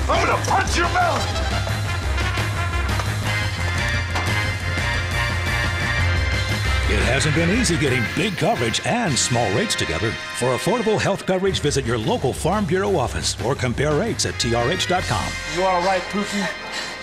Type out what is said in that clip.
I'm gonna punch your mouth! It hasn't been easy getting big coverage and small rates together. For affordable health coverage, visit your local Farm Bureau office or compare rates at trh.com. You all right, Pookie?